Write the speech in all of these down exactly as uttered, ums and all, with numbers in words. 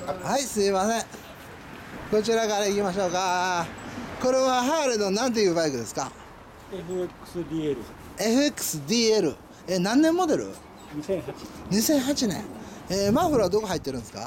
はい、すいません。こちらから行きましょうか。これはハーレーのなんていうバイクですか？ エフエックスディーエル。 エフエックスディーエル。え、何年モデル？ にせんはち。 にせんはちねん。えー、マフラーどこ入ってるんですか？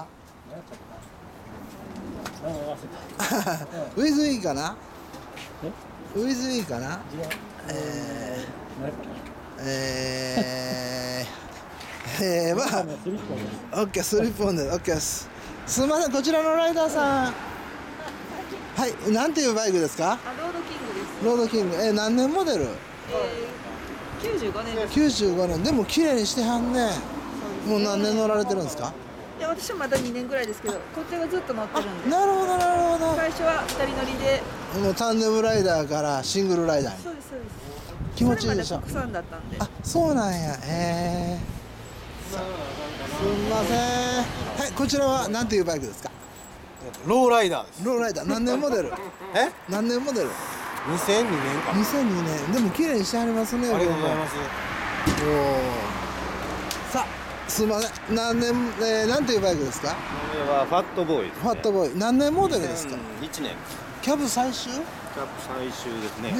何やったかな。あ、忘れた。 ウィズイーかな？ え？ ウィズイーかな？ 違う。 え何やったかな。 ー、えー、えー、まあ、 スリッポンです。 オッケー、スリップオンです。オッケーです。すみません、こちらのライダーさん。はい、なんていうバイクですか？ あ、ロードキングです。 ロードキング。えー、何年モデル？ えー、きゅうじゅうごねんです。 きゅうじゅうごねん。でも綺麗にしてはんね。もう何年乗られてるんですか？ いや、私はまだにねんぐらいですけど、こっちはずっと乗ってるんで。 なるほど、なるほど。 最初はふたり乗りで。 もうタンデムライダーからシングルライダーに。 そうです、そうです。 気持ちいいでしょ。 それまで国産だったんで。 あ、そうなんや。えー。すみません。はい、こちらは何ていうバイクですか？ ローライダーです。 ローライダー。何年モデル？ え？ 何年モデル？ にせんにねんか。 にせんにねん。でも綺麗にしてはりますね。 ありがとうございます。 おお。さあ、すみません。何年、えー、なんていうバイクですか？ これはファットボーイです、ね。 ファットボーイ。何年モデルですか？ いちねん。 キャブ最終？ キャップ最終ですね。 ね、えー、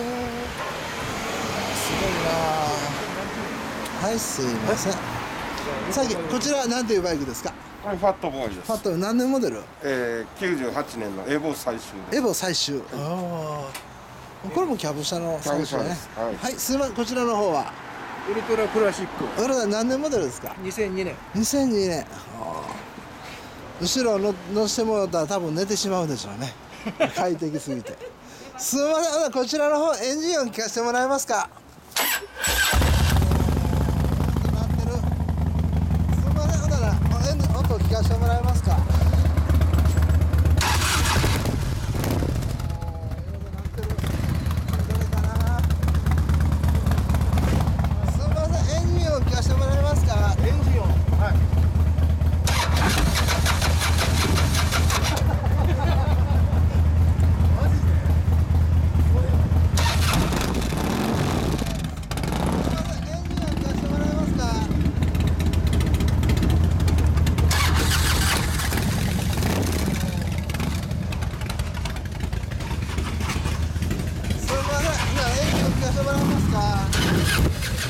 すごいな。はい、すいません。さっきこちらなんていうバイクですか？ これファットボーイです。 ファット何年モデル？ えー、きゅうじゅうはちねんのエボ最終です。 エボ最終。ああ。これもキャブ車の最終ね。 はい、 はい、すいません。こちらの方はウルトラクラシック。 これは何年モデルですか？ にせんにねん。 にせんにねん。ああ。後ろの乗せてもらったら多分寝てしまうでしょうね。快適すぎて。すみません。こちらの方エンジン音聞かせてもらえますか？なってる。すみません。ほんならエンジン音聞かせてもらえますか？聞かせてもらえますか？ エンジン音。はい。 すみません。じゃあエンジンを聞かせてもらえますか？